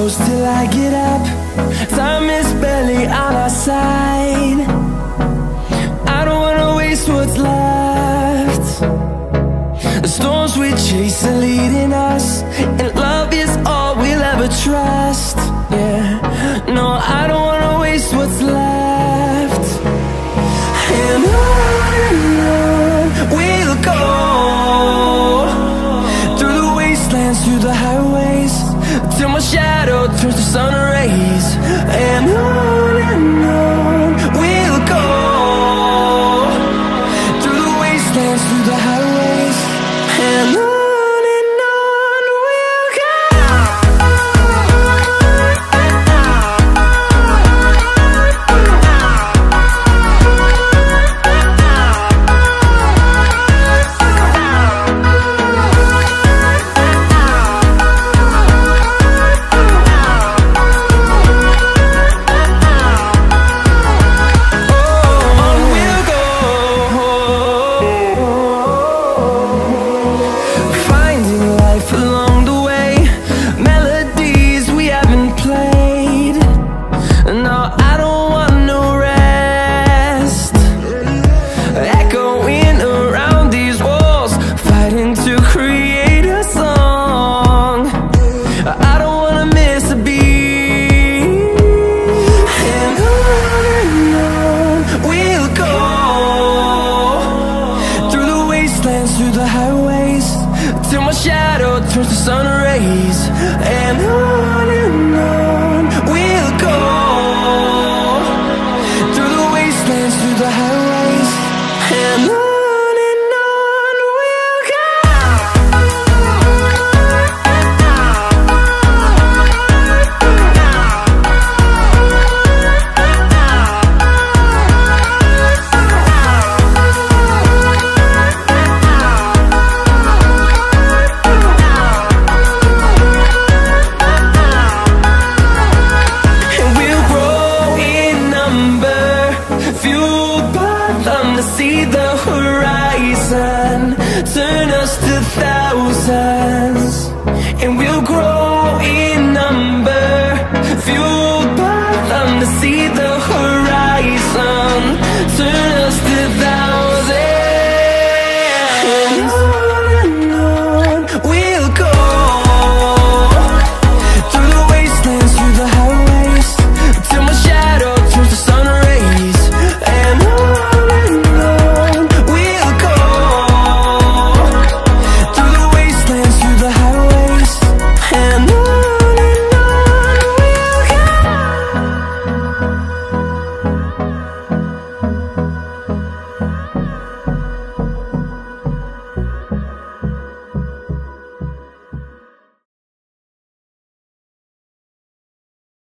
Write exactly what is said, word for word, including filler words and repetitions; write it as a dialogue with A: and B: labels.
A: close till I get up. Time is barely on our side. I don't wanna waste what's left. The storms we chase are leading us, and love is all we'll ever trust. Yeah, no, I don't wanna waste what's left. And on and on we'll go, through the wastelands, through the highways, till my shadow turns to sun rays. And on and on we'll go, through the wastelands, through the highways, and on. Through the highways, till my shadow turns to sun rays. And on and on we'll go, through the wastelands, through the highways, and on. To see the horizon turn us to thousands, and we'll grow in number, fueled by them to see the